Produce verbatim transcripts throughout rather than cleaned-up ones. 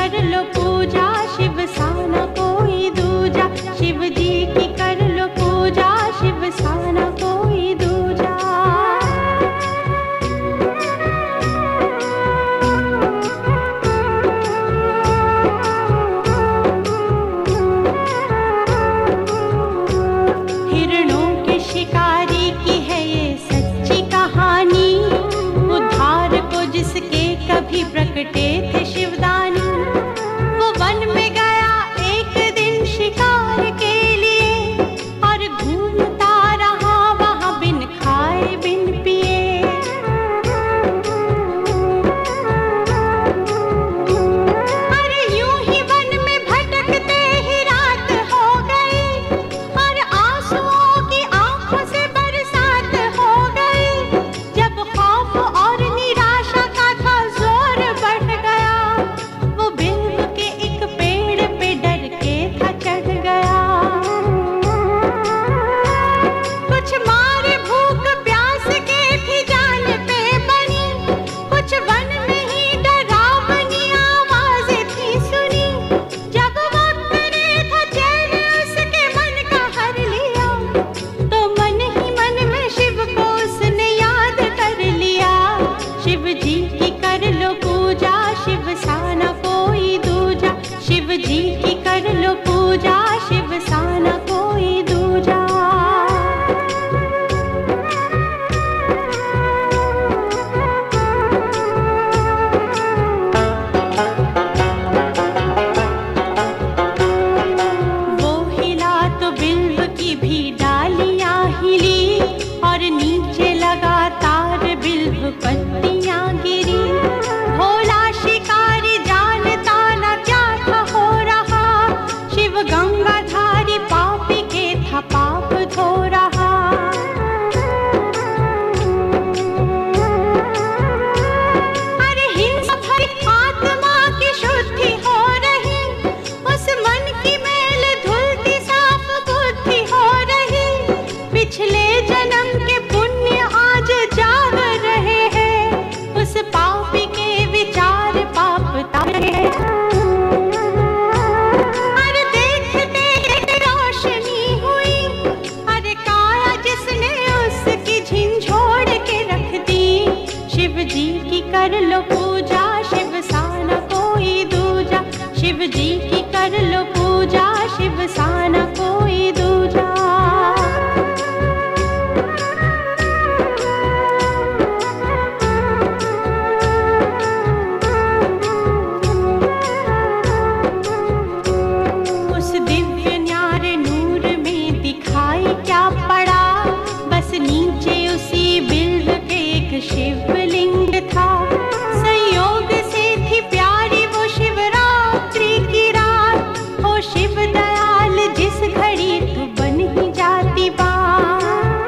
कर लो पूजा, शिव सा न कोई दूजा। शिव जी की कर लो पूजा, शिव सा न कोई दूजा। हिरणों के शिकारी की है ये सच्ची कहानी, उद्धार को जिसके कभी प्रकटे थे शिवदानी। वो वन में गया एक दिन शिकार के लिए, और घूमता रहा वहाँ बिन खाए बिन पिए। अरे यूं ही वन में भटकते ही रात हो गई, और आंसुओं की आंखों से बरसात हो गई। जब खौफ और निराशा का था जोर बढ़ गया, वो बिल्व के एक पेड़ पे डर के था चढ़ गया। कुछ मारे भूख प्यास के थी जान पे बनी, कुछ वन में ही डरावनी आवाजें थी सुनी। जब वक्त ने था चैन उसके मन का हर लिया, तो मन ही मन में शिव को उसने याद कर लिया। शिव जी की कर लो पूजा, शिव सा न कोई दूजा। शिव जी की कर लो पूजा, शिव सा न कोई दूजा। वो हिला तो बिल्व की भी डालियां हिली, और नीचे लगातार बिल्व पत्तियां गिरी। भोला शिकारी जानता न क्या था हो रहा, शिव गंगाधारी पापी के था पाप धो रहा। अरे हिंसा भरी आत्मा की शुद्धि हो रही, उस मन की मेल धुलती साफ बुद्धि हो रही। पिछले जन्म के पुण्य आज जाग रहे हैं, उस पापी के विचार पाप ताप रहे हैं। अरे देखते ही रोशनी हुई, अरे काया जिसने उसकी झिंझोड़ के रख दी। शिव जी की कर लो पूजा, शिव सा न कोई दूजा। शिव जी की कर लो पूजा, शिव सा न कोई दूजा। उस दिव्य न्यारे नूर में दिखाई क्या पड़ा, बस नीचे उसी बिल्व के एक शिवलिंग था। संयोग से थी प्यारी वो शिवरात्रि की रात, हो शिव दयाल जिस घड़ी तू बन ही जाती बात।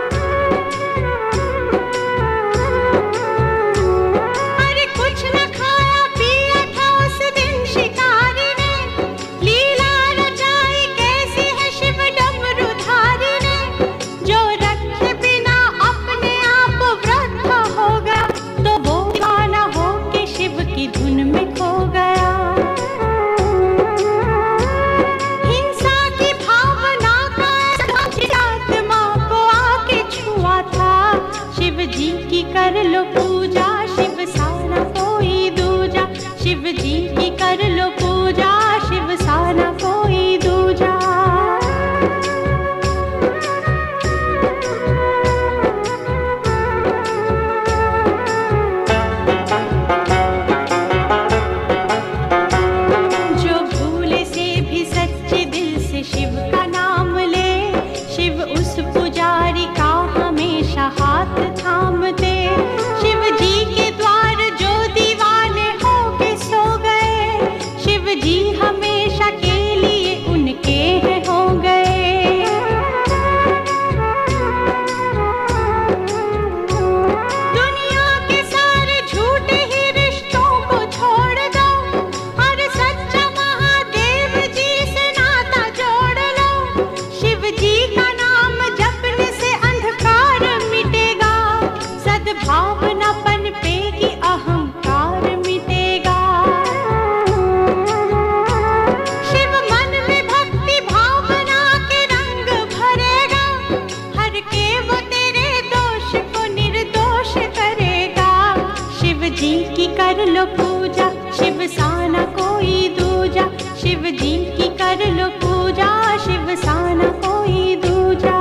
अरे कुछ न खाया पिया था उस दिन शिकारी ने, लीला रचाई कैसी है शिव डमरूधारी ने। जो रखे बिना अपने आप व्रत होगा, तो वो दीवाना हो के शिव की धुन में खो गया। हिंसा की भावना का आत्मा को आके छुआ था। शिव जी की कर लो पूजा, शिव सा न कोई दूजा। शिव जी की कर लो पूजा, शिव सा न कोई दूजा। जो भूले से भी सच्चे दिल से शिव का नाम ले, शिव उस पुजारी का हमेशा हाथ थामते। शिव जी के द्वार जो दीवाने हो के सो गए, शिव जी हमेशा के लिए कोई दूजा, शिव जी की कर लो पूजा, शिव सा न कोई दूजा।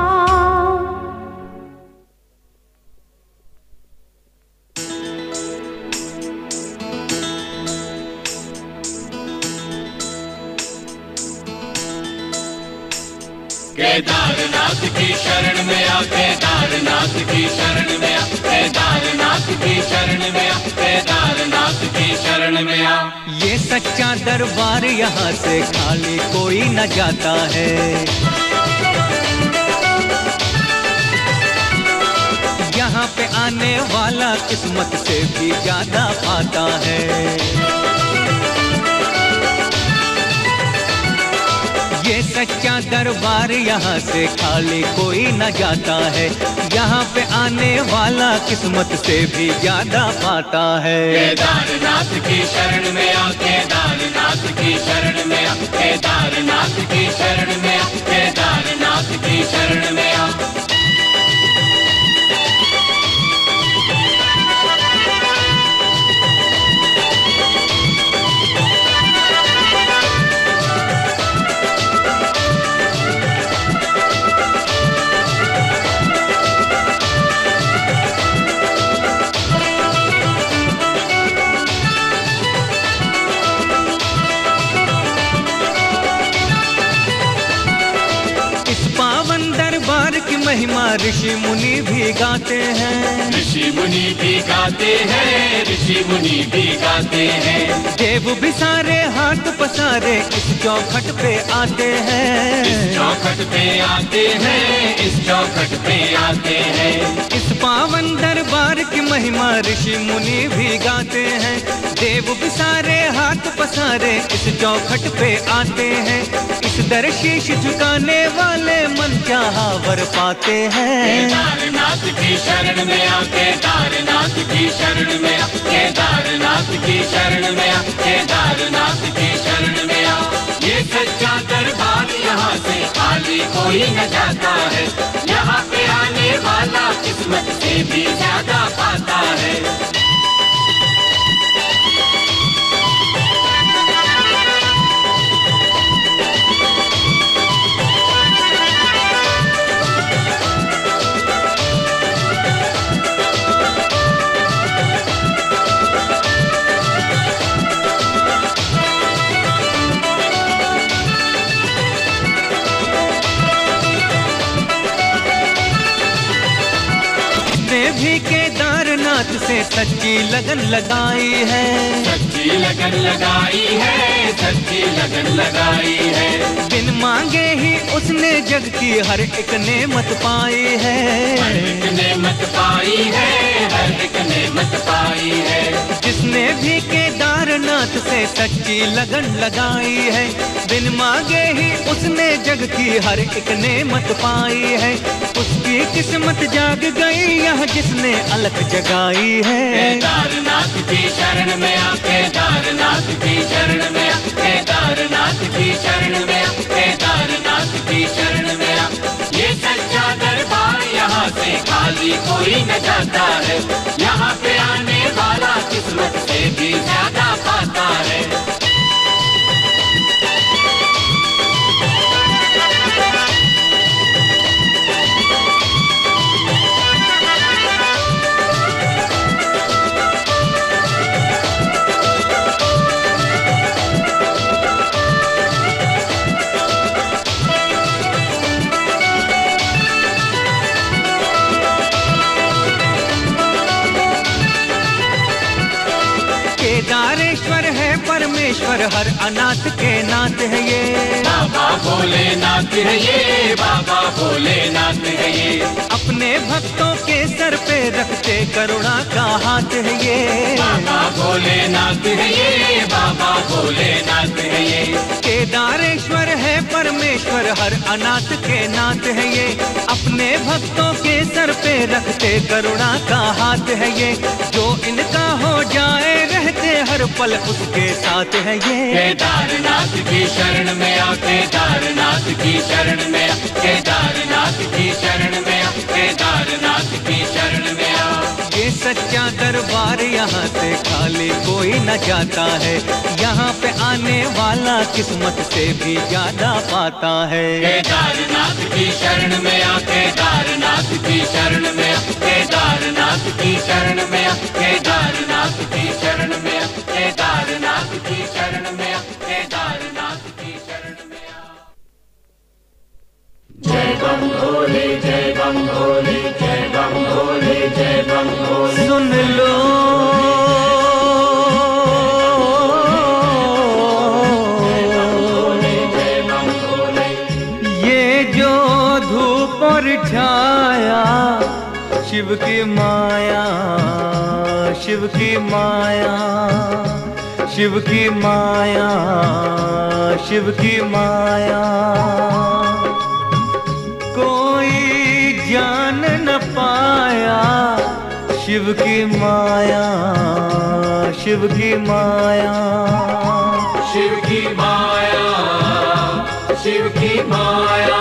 केदारनाथ की शरण में आ, केदारनाथ की शरण में आ, केदारनाथ की शरण में आ, केदारनाथ की शरण में आ। ये सच्चा दरबार यहाँ से खाली कोई न जाता है। यहाँ पे आने वाला किस्मत से भी ज्यादा पाता है। ये सच्चा दरबार यहाँ से खाली कोई न जाता है। यहाँ पे आने वाला किस्मत से भी ज्यादा पाता है। केदारनाथ की शरण में आ, केदारनाथ की शरण में आ, केदारनाथ की शरण में आ, केदारनाथ की शरण में आ। महिमा ऋषि मुनि भी गाते हैं, ऋषि मुनि भी गाते हैं, ऋषि मुनि भी गाते हैं। देव भी सारे हाथ पसारे इस चौखट पे आते हैं, इस चौखट पे आते हैं, इस चौखट पे आते हैं। इस पावन दरबार की महिमा ऋषि मुनि भी गाते हैं। देव भी सारे हाथ पसारे इस चौखट पे आते हैं। इस दर शीश झुकाने वाले मन चाहा वर पाते हैं। केदारनाथ की शरण में आ, केदारनाथ की शरण में आ, केदारनाथ की शरण में आ, केदारनाथ की शरण में आ। ये सच्चा दरबार यहाँ से खाली कोई न जाता है। यहाँ पे आने वाला किस्मत से भी ज्यादा पाता है। भी केदारनाथ से सच्ची लगन लगाई है, सच्ची लगन लगाई है, सच्ची लगन लगाई है। बिन मांगे ही उसने जग की हर एक नेमत पाई है, हर एक नेमत पाई है, हर एक नेमत पाई है। जिसने भी केदारनाथ से सच्ची लगन लगाई है, बिन मांगे ही उसने जग की हर एक नेमत पाई है। उसकी किस्मत जाग गई यह जिसने अलख जगाई है। केदारनाथ की शरण में आ, केदारनाथ की शरण में आ, केदारनाथ की शरण में आ, केदारनाथ की शरण में आ। ये सच्चा दरबार यहाँ से खाली कोई न जाता है। यहाँ पे आने वाला किस्मत से भी ज्यादा पाता है। केदारेश्वर है परमेश्वर हर अनाथ के नाथ है ये। बाबा भोलेनाथ है ये, बाबा भोलेनाथ है ये। अपने भक्तों के सर पे रखते करुणा का हाथ है ये। बाबा भोलेनाथ है ये, बाबा भोलेनाथ है ये। केदारेश्वर है परमेश्वर हर अनाथ के नाथ है ये। अपने भक्तों के सर पे रखते करुणा का हाथ है ये। जो इनका हो जाए रहते हर पल उसके साथ है ये। केदारनाथ की शरण में आ, केदारनाथ की शरण में आ, केदारनाथ की शरण में आ, केदारनाथ की शरण में आ। ये सच्चा दरबार यहाँ से खाली कोई न जाता है। यहाँ पे वाला किस्मत से भी ज्यादा पाता है। केदारनाथ की शरण में आ, केदारनाथ की शरण में आ, केदारनाथ की शरण में आ, केदारनाथ की शरण में आ, केदारनाथ की शरण में आ, केदारनाथ की शरण में आ। जय बम भोले, जय बम भोले, जय बम भोले, जय बम भोले। सुन लो और छाया शिव की माया, शिव की माया, शिव की माया, शिव की माया। कोई जान न पाया शिव की माया, शिव की माया, शिव की माया, शिव की माया।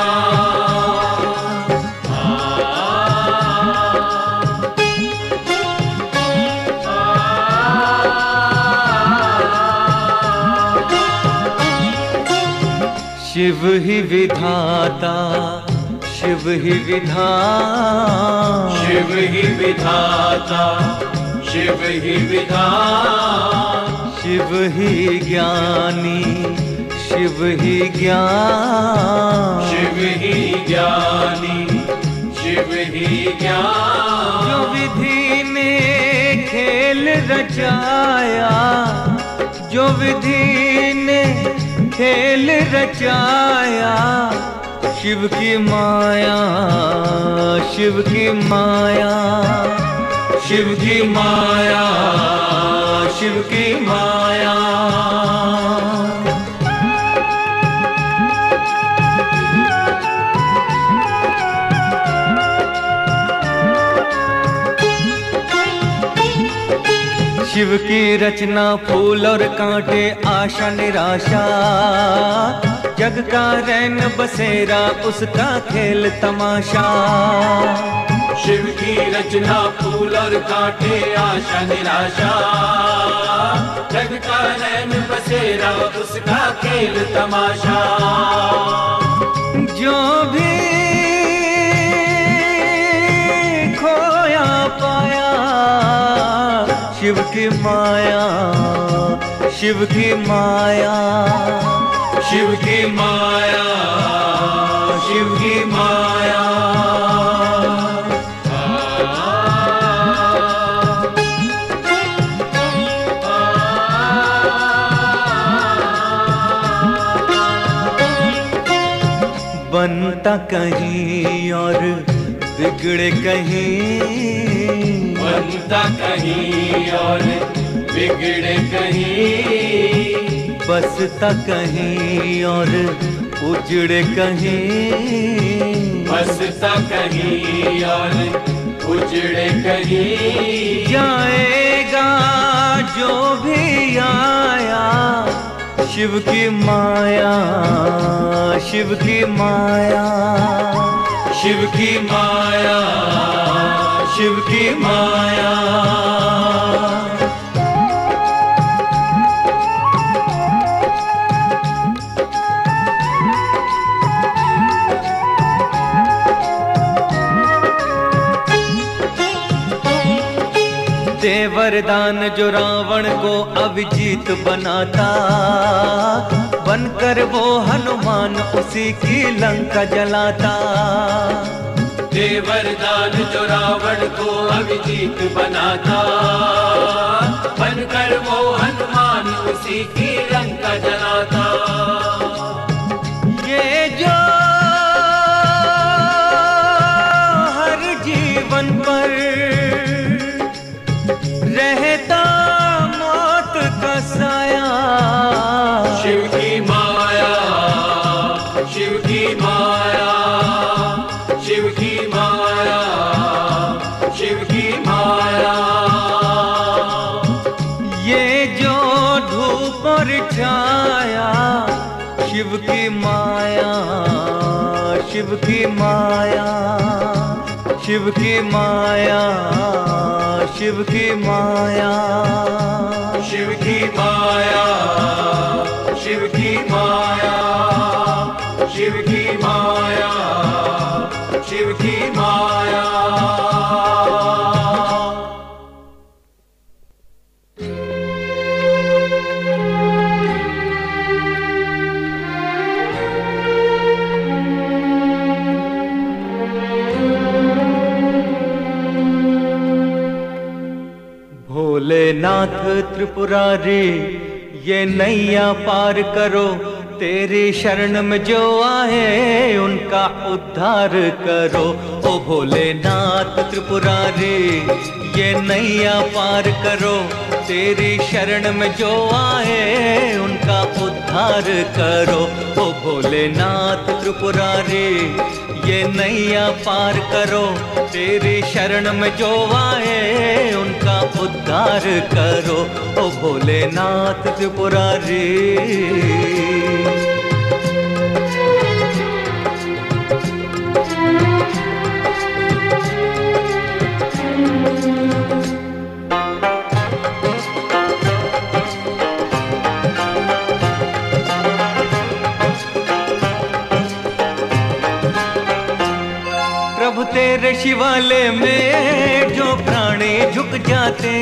शिव ही विधाता, शिव ही विधाता, शिव ही विधाता, शिव ही विधाता, शिव ही ज्ञानी, शिव ही ज्ञान, शिव ही ज्ञानी, शिव ही ज्ञान। जो विधि ने खेल रचाया, जो विधि ने खेल रचाया, शिव की माया, शिव की माया, शिव की माया, शिव की माया। शिव की रचना फूल और कांटे, आशा निराशा, जग का रैन बसेरा, उसका खेल तमाशा। शिव की रचना फूल और कांटे, आशा निराशा, जग का रैन बसेरा, उसका खेल तमाशा। जो भी खोया पाया शिव की माया, शिव की माया, शिव की माया, शिव की माया। बनता कहीं और बिगड़े कहीं, बनता कहीं और बिगड़े कहीं, बसता कहीं और उजड़े कहीं, बसता कहीं और उजड़े कहीं। जाएगा जो भी आया शिव की माया, शिव की माया, शिव की माया, शिव की माया। दे वरदान जो रावण को अभिजीत बनाता, बनकर वो हनुमान उसी की लंका जलाता। दे वरदान जो रावण को अभिजीत बनाता, बनकर वो हनुमान उसी की लंका जलाता। ये जो हर जीवन पर रहता मौत का साया, शिव की माया, शिव की माया, शिव की माया, शिव की माया। ये जो धूप और छाया शिव की माया, शिव की माया, शिव की माया, शिव की माया, शिव की माया, शिव नाथ त्रिपुरारी, ये नैया पार करो, तेरी शरण में जो आए उनका उद्धार करो। ओ भोलेनाथ त्रिपुरारी, ये नैया पार करो, तेरी शरण में जो आए उनका उद्धार करो। ओ भोलेनाथ त्रिपुरारी, ये नैया पार करो, तेरी शरण में जो आए उनका उद्धार करो। ओ भोलेनाथ त्रिपुरारी। प्रभु तेरे शिवालय में जो प्राणी झुक जाते,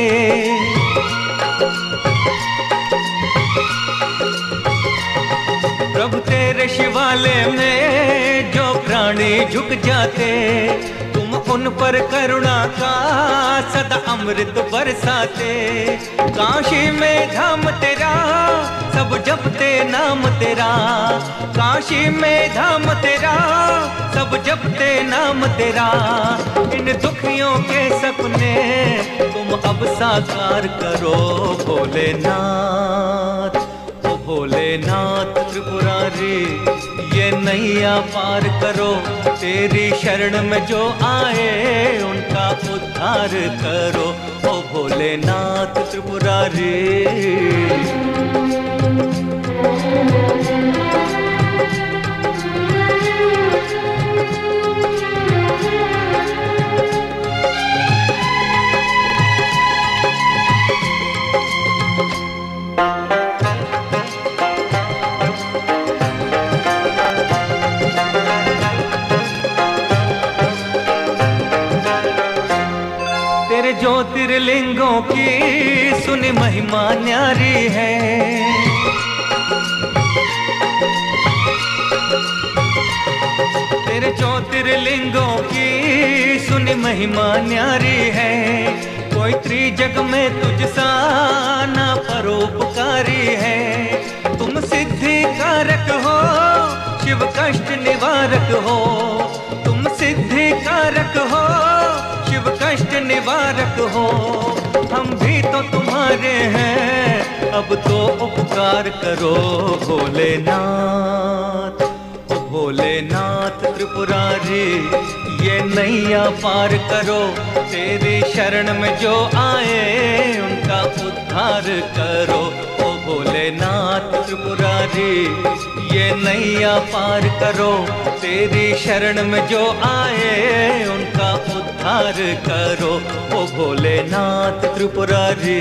प्रभु तेरे शिवालय में जो प्राणी झुक जाते, तुम उन पर करुणा का सदा अमृत बरसाते। काशी में धाम तेरा सब जपते नाम तेरा, काशी में धाम तेरा सब जपते नाम तेरा। इन दुखियों के सपने तुम अब साकार करो भोलेनाथ। ओ भोलेनाथ त्रिपुरारी, ये नैया पार करो, तेरी शरण में जो आए उनका उद्धार करो। ओ भोलेनाथ त्रिपुरारी। तेरे ज्योतिर्लिंगों की सुनी महिमा न्यारी है, तेरे ज्योतिर्लिंगों की सुनी महिमा न्यारी है। कोई त्रिजग में तुझसा ना परोपकारी है। तुम सिद्धि कारक हो, शिव कष्ट निवारक हो। तुम सिद्धि कारक हो, शिव कष्ट निवारक हो। हम भी तो तुम्हारे हैं, अब तो उपकार करो भोलेनाथ। ओ भोलेनाथ त्रिपुरारी, ये नैया पार करो, तेरी शरण में जो आए उनका उद्धार करो। ओ भोलेनाथ त्रिपुरारी, ये नैया पार करो, तेरी शरण में जो आए उनका उद्धार करो। ओ भोलेनाथ त्रिपुरारी।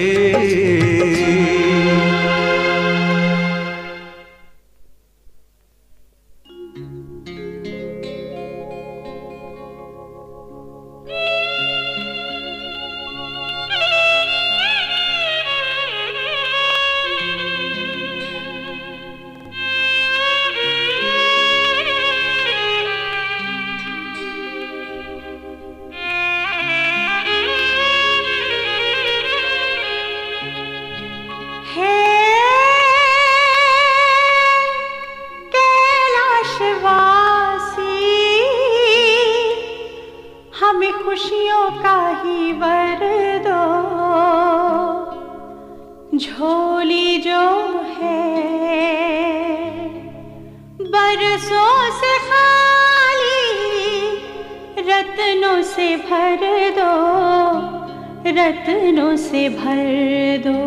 खुशियों का ही वर दो, झोली जो है बरसों से खाली, रत्नों से भर दो, रत्नों से भर दो।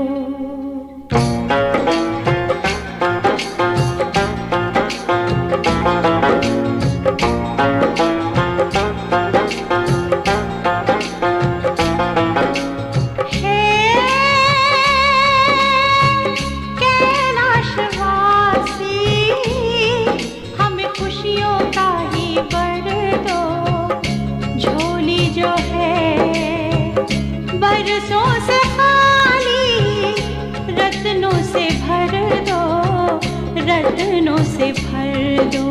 बरसों से खाली, रत्नों से भर दो, रत्नों से भर दो।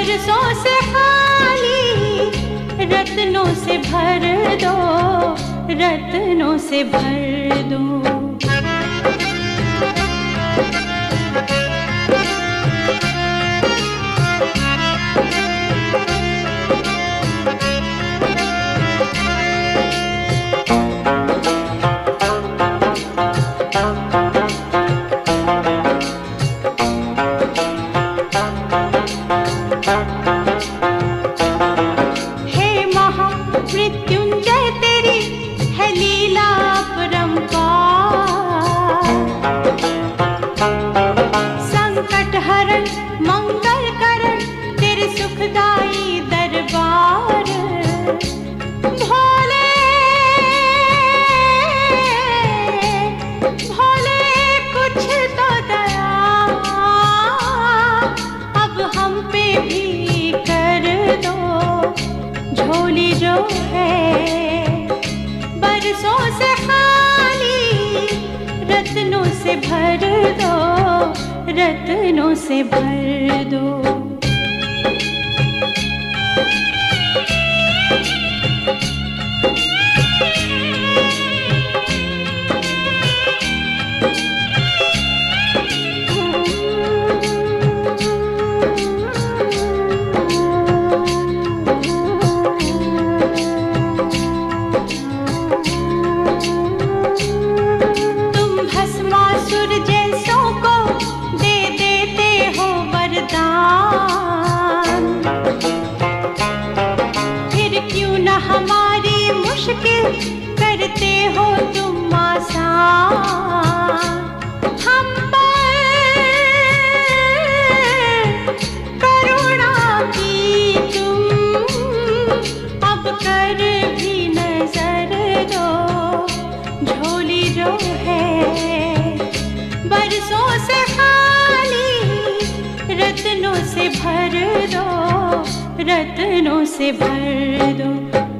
बरसों से खाली रत्नों से भर दो, रत्नों से भर दो। रत्नों से भर दो। करते हो तुम आसान हम पर करुणा की तुम अब कर भी नजर दो। झोली जो है बरसों से खाली रत्नों से भर दो, रत्नों से भर दो।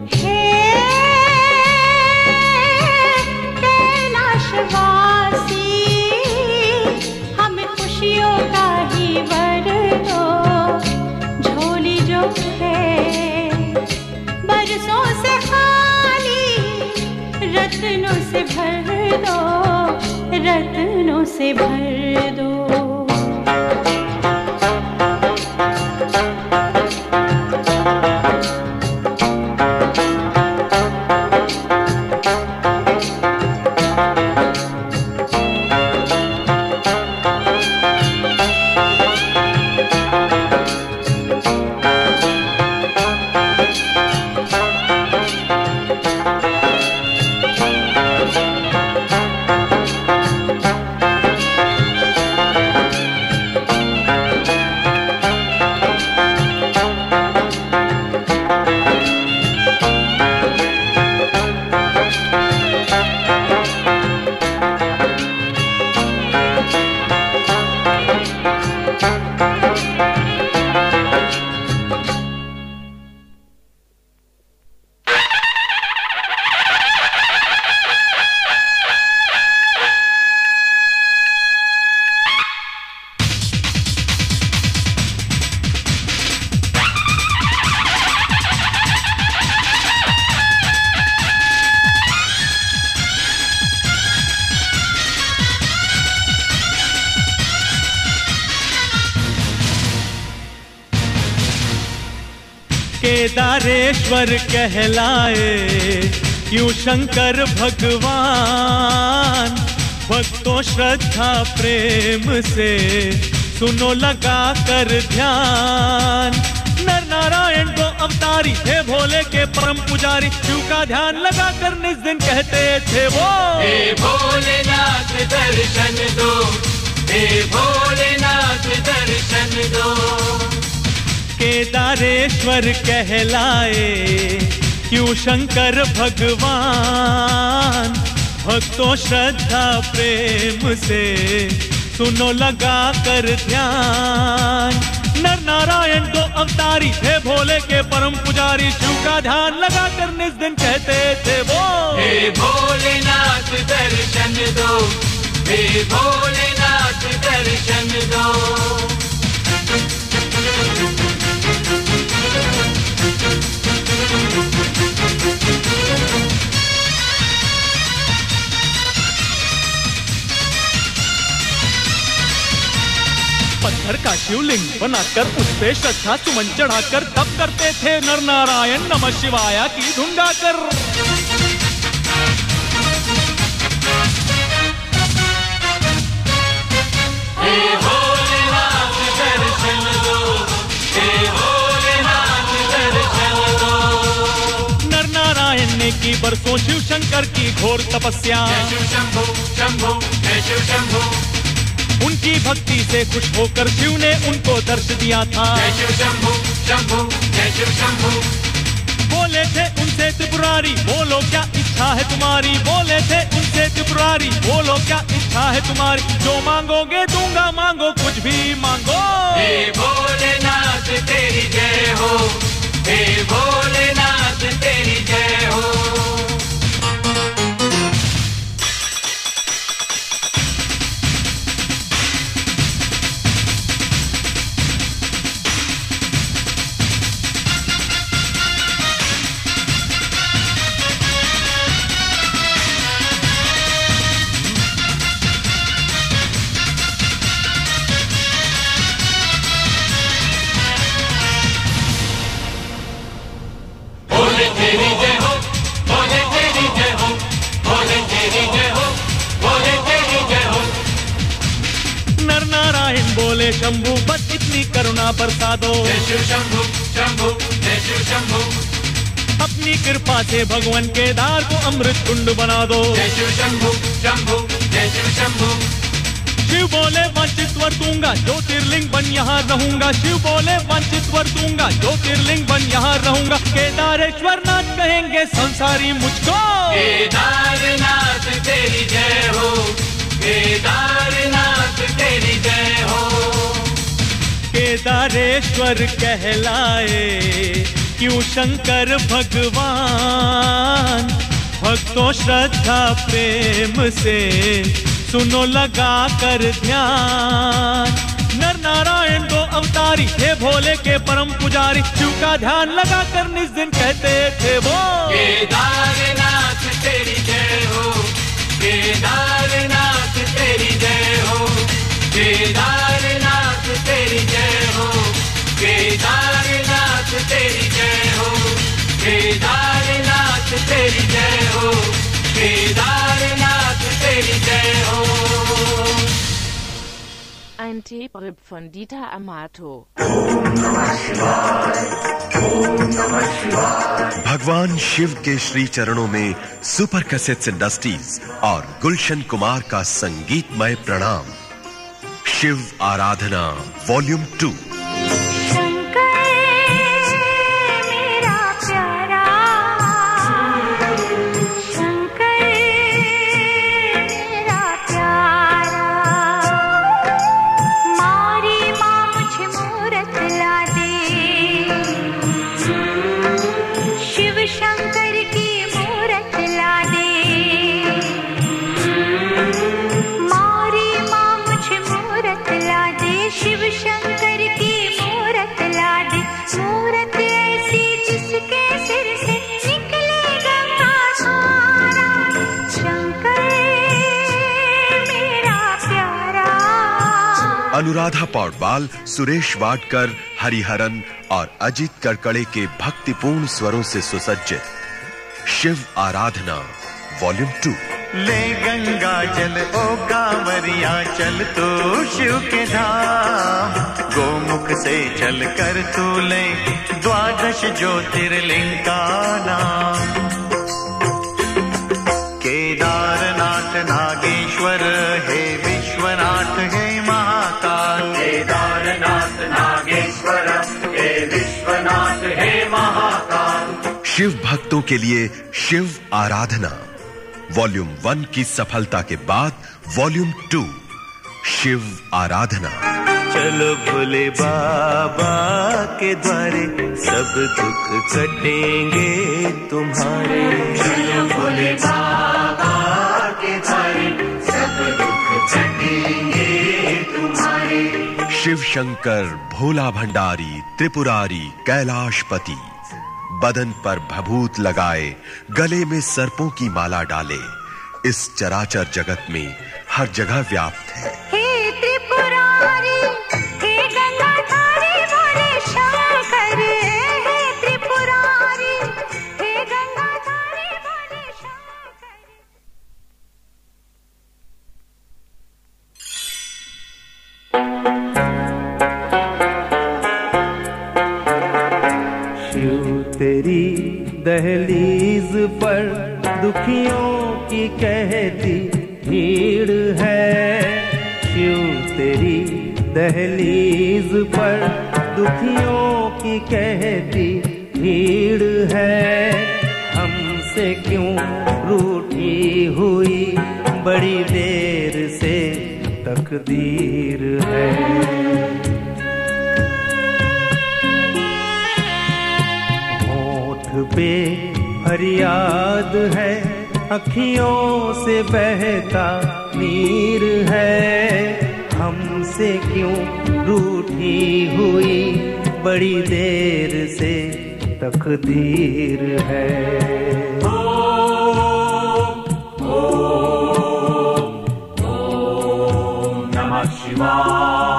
हमें खुशियों का ही वर दो। झोली जो है बरसों से खाली रत्नों से भर दो, रत्नों से भर दो। केदारेश्वर कहलाए क्यों शंकर भगवान। भक्तों श्रद्धा प्रेम से सुनो लगा कर ध्यान। नर नारायण को अवतारी थे भोले के परम पुजारी। शिव का ध्यान लगा कर निज दिन कहते थे वो, हे भोलेनाथ दर्शन दो, हे भोलेनाथ दर्शन दो। केदारेश्वर कहलाए क्यों शंकर भगवान। भक्तों श्रद्धा प्रेम से सुनो लगा कर ध्यान। नर नारायण को अवतारी थे भोले के परम पुजारी। शिव का ध्यान लगा कर निज दिन कहते थे वो, हे भोलेनाथ दर्शन दो, हे भोलेनाथ दर्शन दो। शिवलिंग बनाकर उस पे श्रद्धा सुमन चढ़ाकर तब करते थे नर नारायण नमः शिवाय की धुन गाकर। हे भोलेनाथ दर्शन दो, हे भोलेनाथ दर्शन दो। नर नारायण ने की बरसों शिव शंकर की घोर तपस्या। जय शिव शंभो शंभो जय शिव शंभो। उनकी भक्ति से खुश होकर शिव ने उनको दर्श दिया था। जय शिव शंभो शंभो जय शिव शंभो। बोले थे उनसे त्रिपुरारी बोलो क्या इच्छा है तुम्हारी, बोले थे उनसे त्रिपुरारी बोलो क्या इच्छा है तुम्हारी, जो मांगोगे दूंगा मांगो कुछ भी मांगो। हे भोलेनाथ तेरी जय हो, हे भोलेनाथ तेरी जय हो। बोले शंभू बस इतनी करुणा बरसा दो। जय शिव शंभू शंभू जय शिव शंभू। अपनी कृपा से भगवान केदार को अमृत कुंड बना दो। जय शिव शंभू शंभू जय शिव शंभू। शिव बोले वंचित वर दूंगा ज्योतिर्लिंग बन यहाँ रहूंगा, शिव बोले वंचित वर दूंगा ज्योतिर्लिंग बन यहाँ रहूंगा। केदारेश्वर नाथ कहेंगे संसारी मुझको। केदारनाथ तेरी जय हो, केदारनाथ तेरी जय हो। केदारेश्वर कहलाए क्यों शंकर भगवान, भक्तों श्रद्धा प्रेम से सुनो लगा कर ध्यान। नर नारायण दो अवतारी थे भोले के परम पुजारी, शिव का ध्यान लगा कर निज दिन कहते थे वो। केदारनाथ तेरी जय हो, केदारनाथ तेरी जय हो, केदारनाथ तेरी जय हो, केदारनाथ तेरी जय हो, केदारनाथ तेरी जय हो, केदारनाथ तेरी जय हो। Ein Teebrip von Dieter Amato. भगवान शिव के श्री चरणों में सुपर कैसेट्स इंडस्ट्रीज और गुलशन कुमार का संगीतमय प्रणाम। Shiv Aradhana volume two. अनुराधा पौडवाल, सुरेश वाडकर, हरिहरन और अजित करकड़े के भक्तिपूर्ण स्वरों से सुसज्जित शिव आराधना वॉल्यूम टू। ले गंगा जल ओ कांवरिया चल तू शिव के धाम, गोमुख से चल कर तू ले द्वादश ज्योतिर्लिंग का नाम। केदारनाथ नागेश्वर हे विश्वनाथ हे महाकाल, केदारनाथ नागेश्वर हे विश्वनाथ हे महाकाल। शिव भक्तों के लिए शिव आराधना वॉल्यूम वन की सफलता के बाद वॉल्यूम टू शिव आराधना। चलो भोले बाबा के द्वारे सब दुख कटेंगे तुम्हारे। चलो भोले बाबा के द्वारे सब दुख कटेंगे तुम्हारे। शिव शंकर भोला भंडारी त्रिपुरारी कैलाशपति बदन पर भभूत लगाए गले में सर्पों की माला डाले इस चराचर जगत में हर जगह व्याप्त है। हे त्रिपुरारी हे गंगा तेरी दहलीज पर दुखियों की कहती भीड़ है। शिव तेरी दहलीज पर दुखियों की कहती भीड़ है। हमसे क्यों रूठी हुई बड़ी देर से तकदीर है। होठ पे फरियाद है, अखियों से बहता नीर है। हमसे क्यों रूठी हुई बड़ी देर से तकदीर है। ओम ओम ओम नमः शिवाय।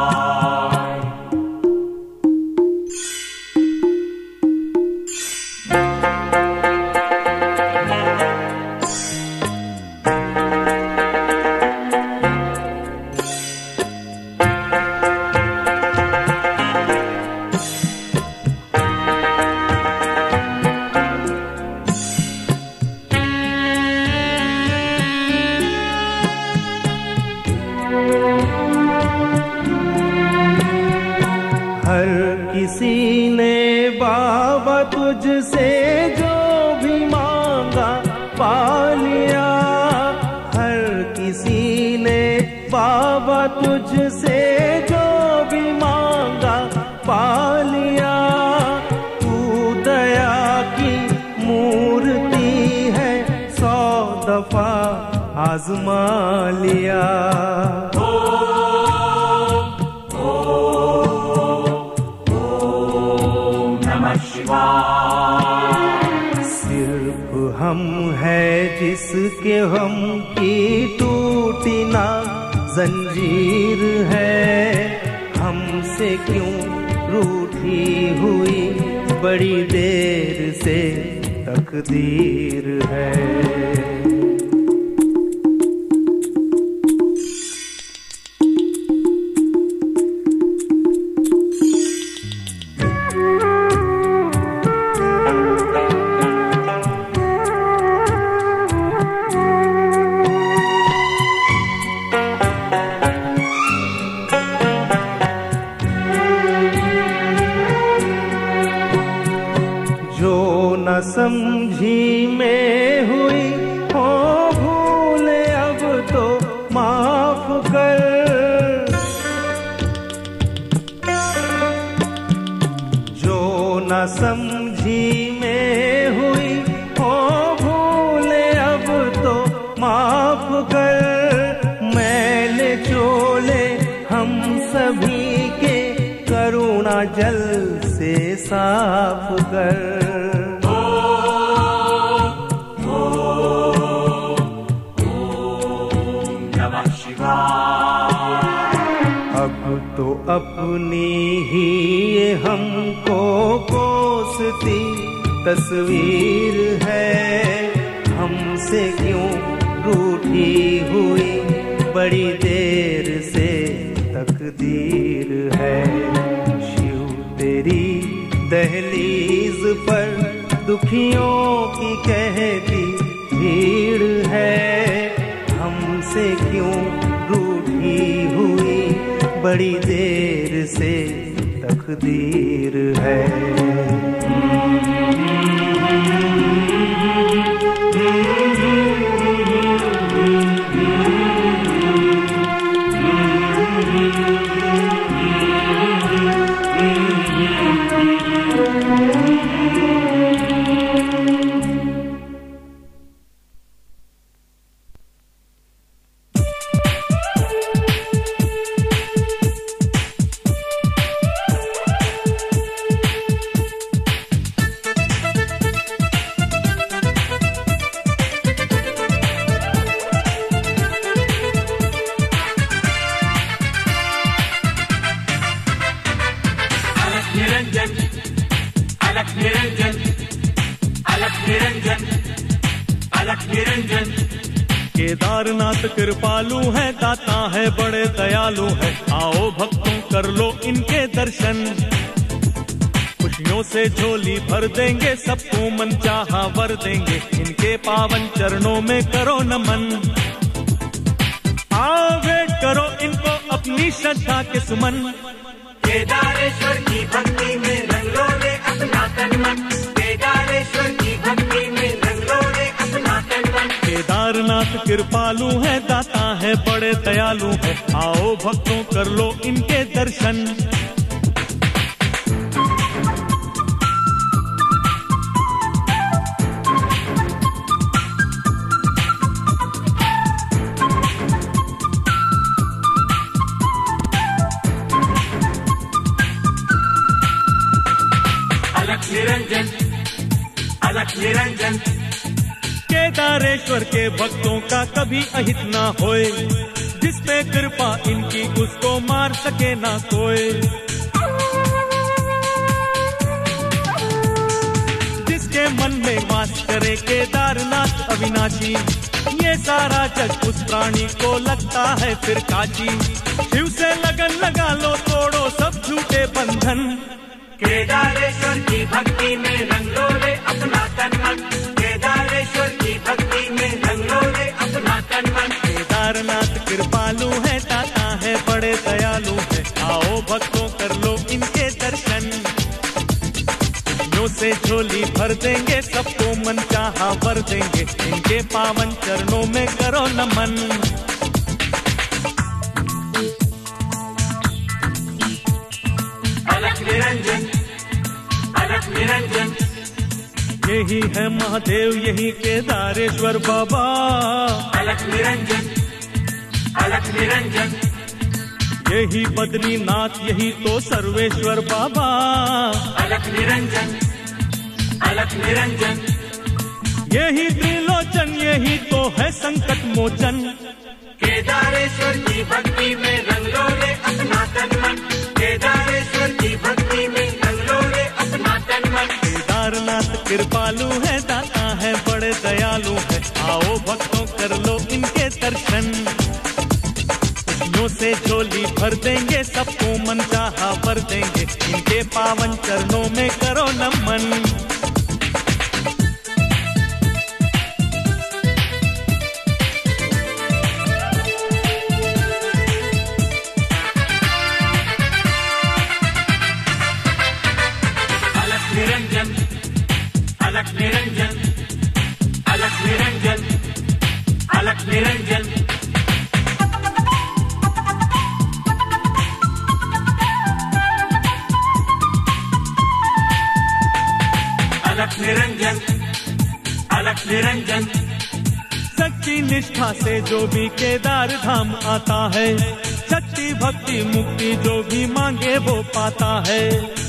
किसी ने बाबा तुझसे जो भी मांगा पा लिया। हर किसी ने बाबा तुझसे जो भी मांगा पा लिया। तू दया की मूर्ति है, सौ दफा आजमा लिया। सिर्फ हम है जिसके हम की टूटी ना जंजीर है। हमसे क्यों रूठी हुई बड़ी देर से तकदीर है। समझी में हुई हो भूले अब तो माफ कर। जो न समझी में हुई हो भूले अब तो माफ कर। मैले चोले हम सभी के करुणा जल से साफ कर। अब तो अपनी ही ये हमको कोसती तस्वीर है। हमसे क्यों रूठी हुई बड़ी देर से तकदीर है। शिव तेरी दहलीज पर दुखियों की कहती भीड़ है। हमसे क्यों रूठी हुई बड़ी देर से तकदीर है। केदारनाथ कृपालु है, दाता है बड़े दयालु है। आओ भक्तों कर लो इनके दर्शन, खुशियों खुशियों से झोली भर देंगे, सबको मन चाहा वर देंगे, इनके पावन चरणों में करो नमन। आओ भेंट करो इनको अपनी श्रद्धा के सुमन। केदारेश्वर की भक्ति में रंग लो रे अपना तन मन, केदारेश्वर की भक्ति में रंग लो रे अपना तन मन। केदारनाथ कृपालु है, दाता है, बड़े दयालु है, आओ भक्तों कर लो इनके दर्शन। निरंजन अलख निरंजन। केदारेश्वर के भक्तों का कभी अहित ना होए, जिस पे कृपा इनकी उसको मार सके ना कोई। जिसके मन में वास करे केदारनाथ अविनाशी, ये सारा जग उस प्राणी को लगता है फिर काशी। शिव से लगन लगा लो, तोड़ो सब झूठे बंधन। केदारेश्वर की भक्ति में रंग लो रे अपना तन मन, केदारेश्वर की भक्ति में रंग लो रे अपना तन मन। केदारनाथ कृपालु है, दाता है, बड़े दयालु है, आओ भक्तों कर लो इनके दर्शन। खुशियों से झोली भर देंगे, सबको मन चाहा वर देंगे, इनके पावन चरणों में करो नमन। अलख निरंजन अलख निरंजन। यही है महादेव, यही केदारेश्वर बाबा। अलख निरंजन अलख निरंजन। यही बद्रीनाथ, यही तो सर्वेश्वर बाबा। अलख निरंजन अलख निरंजन। यही त्रिलोचन, यही तो है संकट मोचन। केदारेश्वर की भक्ति में रंग लो रे अपना तन मन, केदारेश्वर की भक्ति में रंग लो रे अपना तन मन। केदारनाथ कृपालु है, दाता है, बड़े दयालु है, आओ भक्तों कर लो इनके दर्शन। खुशियों से झोली भर देंगे, सबको मन चाहा वर देंगे, इनके पावन चरणों में करो नमन। निरंजन अलख निरंजन अलख निरंजन अलख निरंजन। अलख निरंजन अलख निरंजन। सच्ची निष्ठा से जो भी केदार धाम आता है, सच्ची भक्ति मुक्ति जो भी मांगे वो पाता है।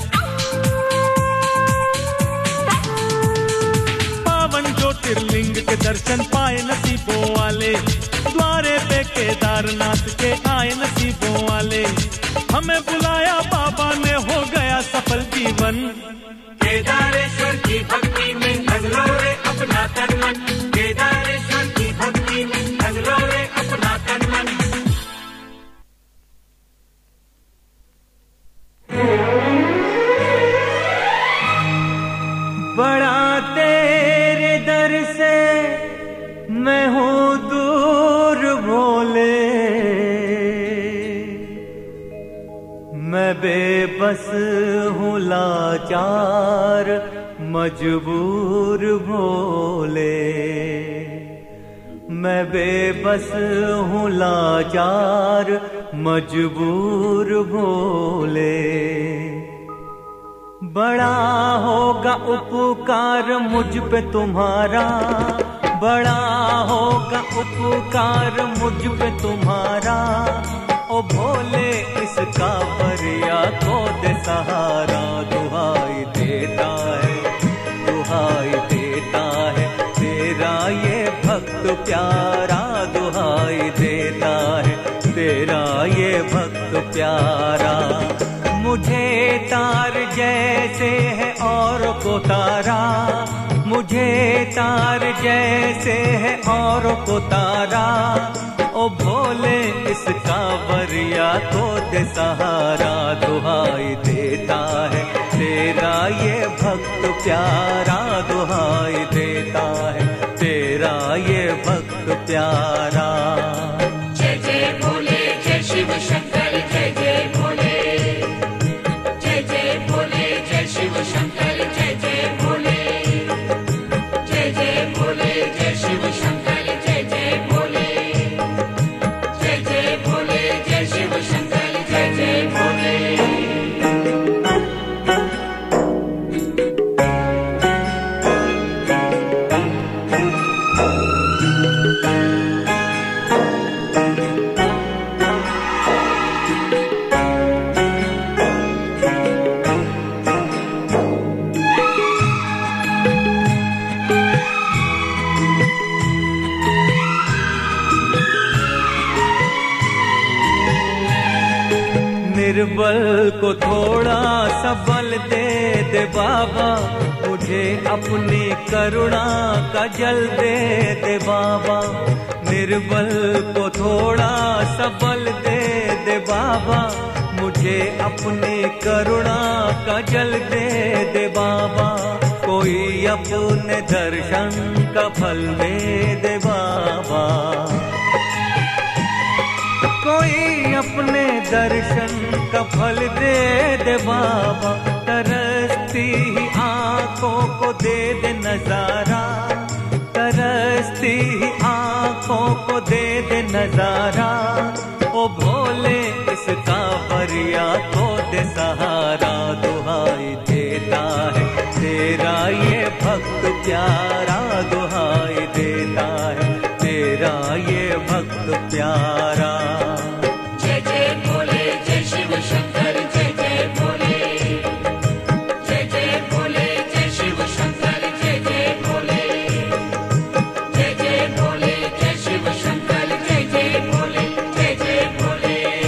ज्योतिर्लिंग के दर्शन पाए नसीबों वाले, द्वारे पे केदारनाथ के आए नसीबों वाले। हमें बुलाया बाबा ने, हो गया सफल जीवन। केदारेश्वर की भक्ति में रंग लो रे अपना तन मन, केदारेश्वर की भक्ति में रंग लो रे अपना तन मन। बड़ा तेरे दर से मैं हूँ दूर भोले, मैं बेबस हूँ लाचार मजबूर भोले। मैं बेबस हूँ लाचार मजबूर भोले। बड़ा होगा उपकार मुझ पे तुम्हारा, बड़ा होगा उपकार मुझ पे तुम्हारा। ओ भोले इसका बरिया को दे सहारा। दुहाई देता है दुहाई देता है तेरा ये भक्त प्यारा। दुहाई देता है तेरा ये भक्त प्यारा। मुझे तार जैसे है और को तारा, मुझे तार जैसे है और को तारा। ओ भोले इसका बरिया को दे सहारा। दुहाई देता है तेरा ये भक्त प्यारा दुहाई देता है, तेरा ये भक्त प्यारा। जय जय भोले जय शिव शंकर जय जय भोले, जय जय भोले जय शिव शंकर जय जय भोले, जय जय भोले जय शिव शंकर जय जय भोले, जय जय भोले जय शिव शंकर जय जय भोले। निर्बल को थोड़ा सा बल दे दे बाबा, मुझे अपनी करुणा का जल दे दे बाबा। निर्बल को थोड़ा सा बल दे दे बाबा, मुझे अपनी करुणा का जल दे दे बाबा। कोई अपने दर्शन का फल दे दे बाबा, कोई अपने दर्शन का फल दे दे बाबा। तरसती ही आंखों को दे दे नजारा, तरसती ही आंखों को दे दे नजारा। ओ भोले इसका फरिया को दे सहारा, दुहाई देता है तेरा ये भक्त प्यारा, दुहाई देता है तेरा ये भक्त प्यारा। जय जय भोले जय शिव शंकर जय जय भोले, जय जय भोले जय शिव शंकर जय जय भोले, जय जय भोले जय शिव शंकर जय जय भोले, जय जय भोले।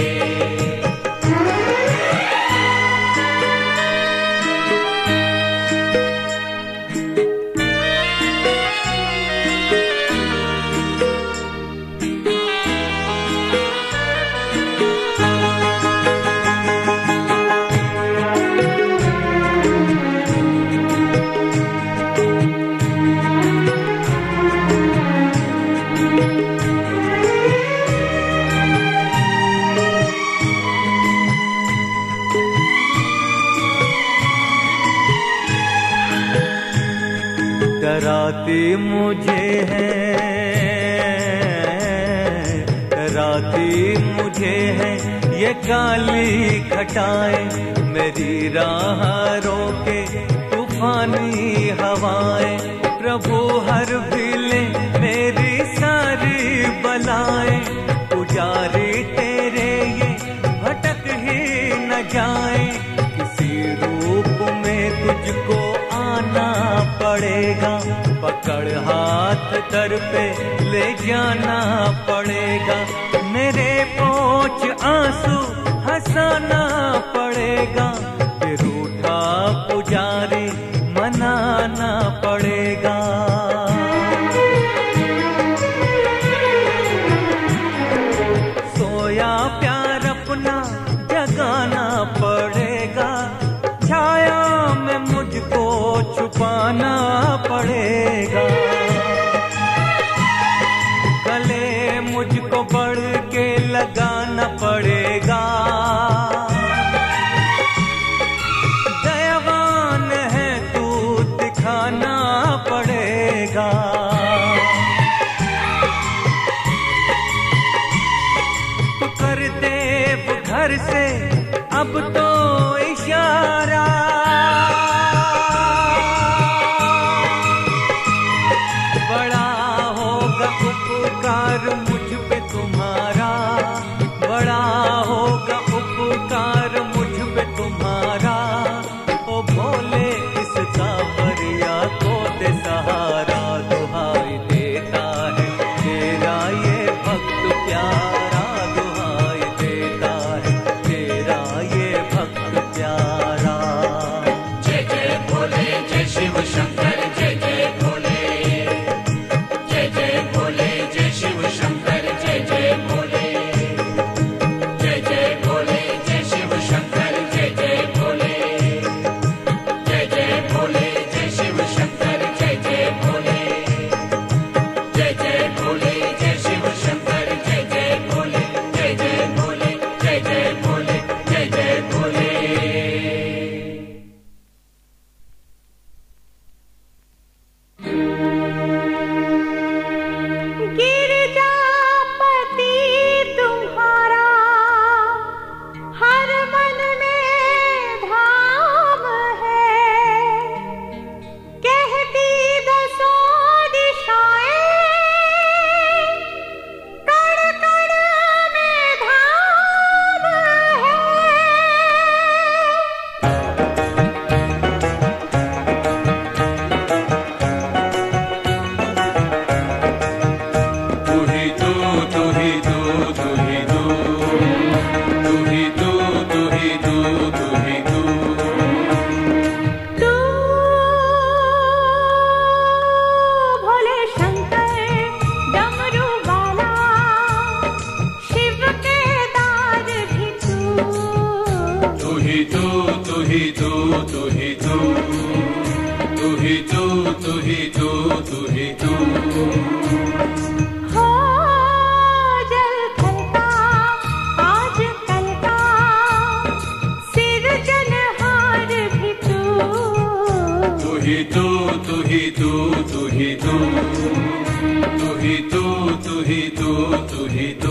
डराती मुझे है, डराती मुझे है ये काली घटाएं, मेरी राह रोके तूफानी हवाएं। प्रभु हर भी ले मेरी सारी बलाएं, पुजारी तेरे ये भटक ही न जाए। किसी रूप में तुझको आना पड़ेगा, पकड़ हाथ दर पे ले जाना पड़ेगा। मेरे पोंछ आंसू हंसाना पड़ेगा, फिर रूठा पुजारी मनाना पड़ेगा। सोया प्यार अपना जगाना पड़ेगा, छाया में मुझको छुपाना पड़ेगा। गले मुझको बढ़ के लगाना पड़ेगा। दयावान है तू दिखाना पड़ेगा। तू कर देव घर से अब तो इशारा, बड़ा होगा उपकार मुझ पे तुम्हारा, बड़ा होगा उपकार मुझ पे तुम्हारा। ओ भोले इसका फरिया को दे सहारा, दुहाई देता है तेरा ये भक्त प्यारा, दुहाई देता है तेरा ये भक्त ही तू, तू ही तू, तू ही तू। हो जल थल का आज कल का सिरजनहार भी तू। तू ही तू, तू ही तू, तू ही तू, तू ही तू, तू ही तू, तू ही तू।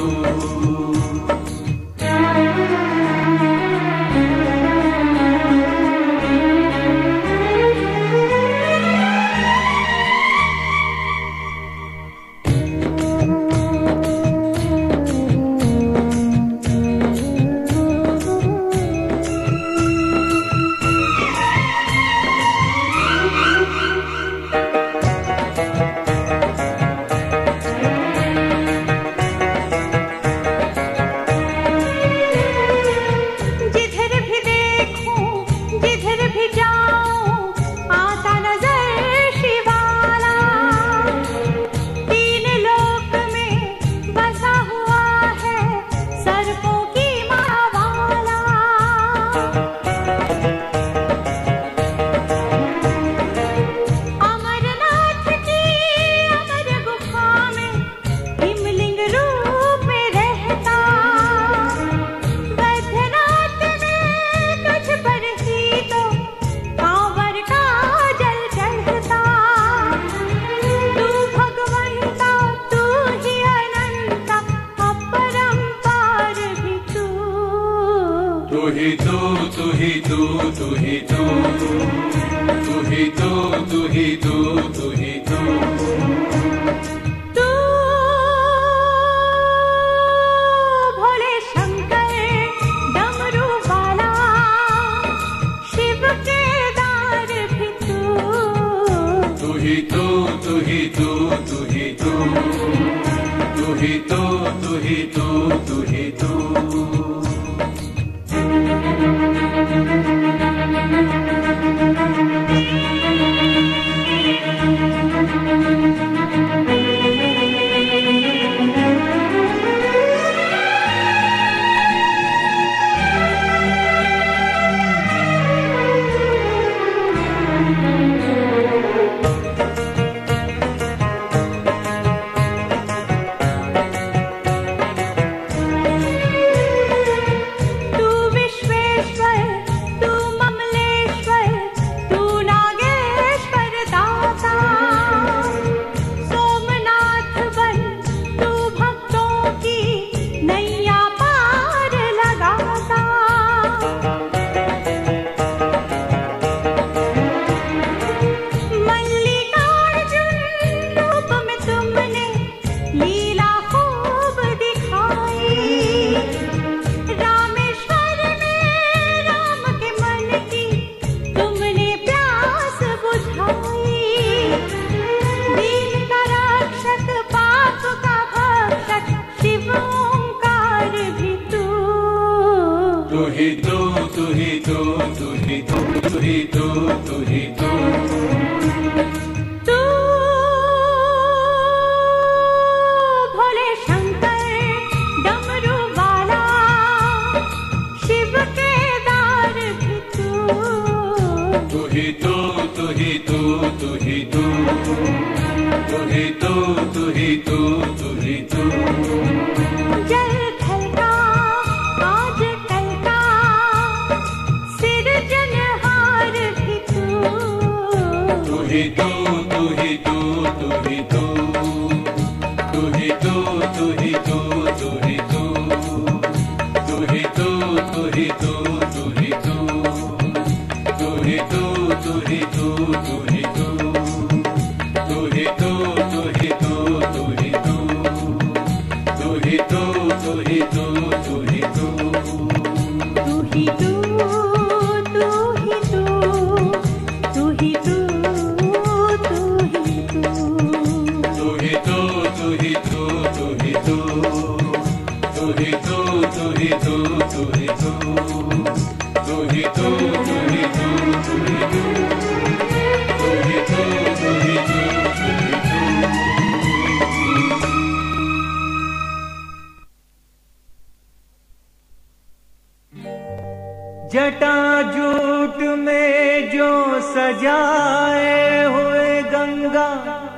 जटा जूट में जो सज जाए हुए गंगा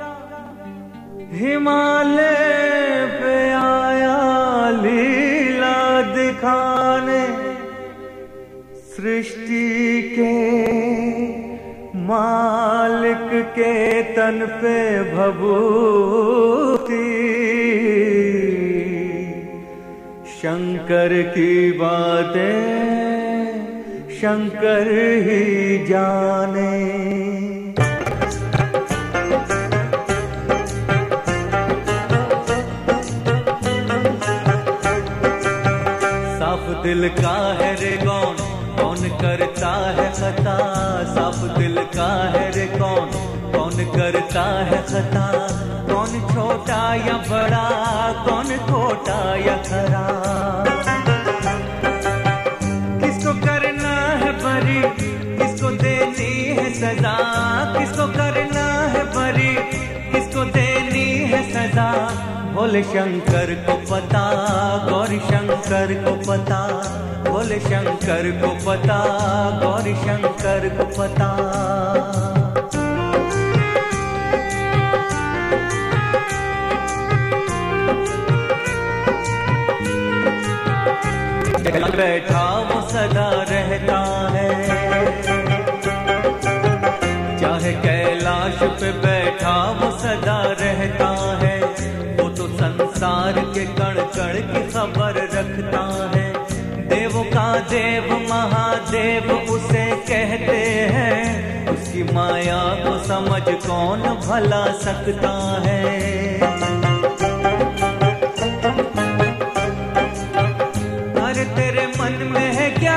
हिमालय पे आया लीला दिखाने, सृष्टि के मालिक के तन पे भभूति शंकर की बातें शंकर ही जाने। साफ दिल का है रे कौन, कौन करता है खता, साफ दिल का है रे कौन, कौन करता है खता, कौन छोटा या बड़ा, कौन खोटा या खरा, किसको करना है बरी, किसको देनी है सजा, किसको करना है बरी, किसको देनी है सजा, भोले शंकर को पता, गौरी शंकर को पता, भोले शंकर को पता, गौरी शंकर को पता। बैठा वो सदा रहता है, चाहे कैलाश पे बैठा वो सदा रहता है, वो तो संसार के कण कण की खबर रखता है, देवों का देव महादेव उसे कहते हैं, उसकी माया को समझ कौन भला सकता है। अरे तेरे मन में है क्या,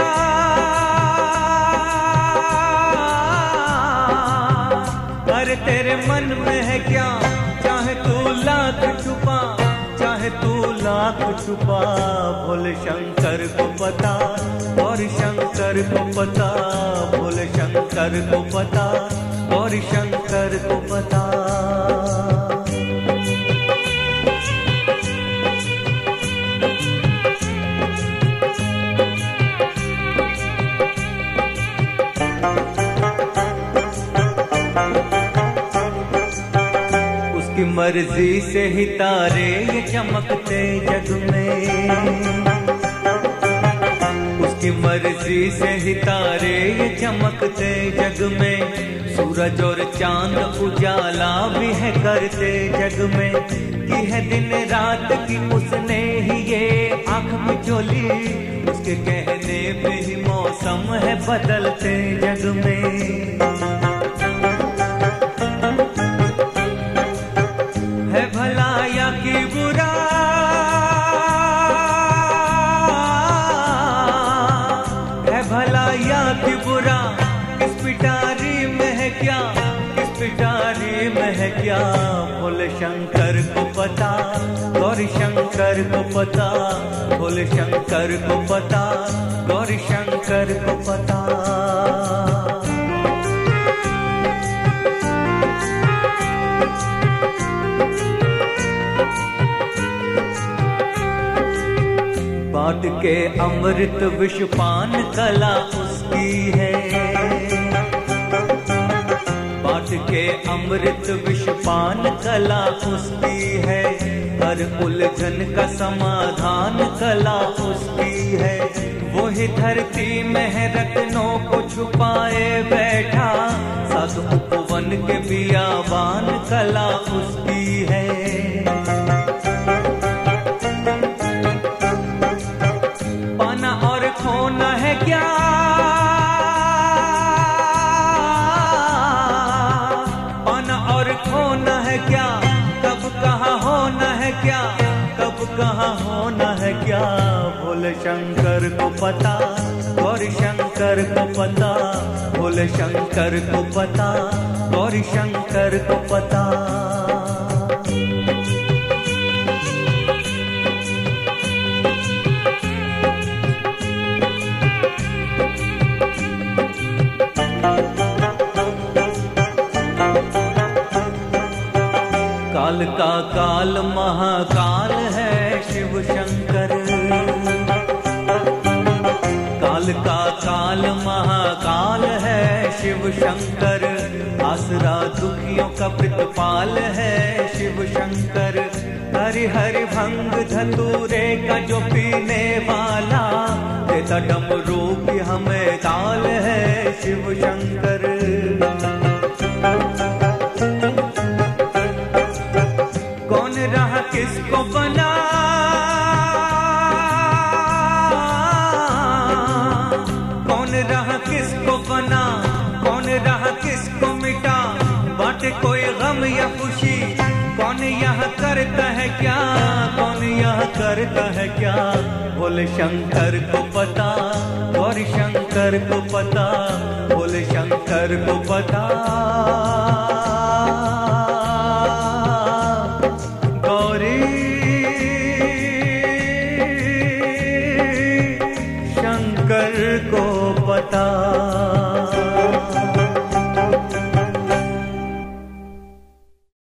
अरे तेरे मन में है क्या, चाहे तू लाख छुपा, चाहे तू लाख छुपा, भोले शंकर को पता, और शंकर को पता, भोले शंकर को पता, और शंकर को पता। उसकी मर्जी से ही तारे ये चमकते जग में, उसकी मर्जी से ही तारे ये चमकते जग में, सूरज और चांद उजाला भी है करते जग में, की है दिन रात की उसने ही ये आँख मिचोली, उसके कहने पे ही मौसम है बदलते जग में। है भला या की बुरा, है भला या की बुरा, किस पिटारी में है क्या, किस पिटारी में है क्या, भोले शंकर को पता, गौरी शंकर को पता, भोले शंकर को पता, गौरी शंकर को पता। बाँट के अमृत विषपान कला उसकी है, बाँट के अमृत विषपान कला उसकी है, हर उलझन का समाधान कला उसकी है, वो ही धरती में है रत्नों को छुपाए बैठा, सात उपवन के बियाबान कला उसकी है। पाना और खोना है क्या, पाना और खोना है क्या, कब कहाँ होना है क्या, कब कहाँ होना है क्या, भोले शंकर को पता, गौरी शंकर को पता, भोले शंकर को पता, गौरी शंकर को पता। काल का काल महाकाल है शिव शंकर, काल का काल महाकाल है शिव शंकर, आसरा दुखियों का प्रतिपाल है शिव शंकर। हरि हरि भंग धतूरे का जो पीने वाला, देता डमरू की हमें ताल है शिव शंकर। कौन रहा किसको बना, कौन रहा किसको बना, कौन रहा किसको मिटा, बाटे कोई गम या खुशी, कौन यह करता है क्या, कौन यह करता है क्या, बोले शंकर को पता, गौरी शंकर को पता, बोले शंकर को पता। गौरी शंकर को पता।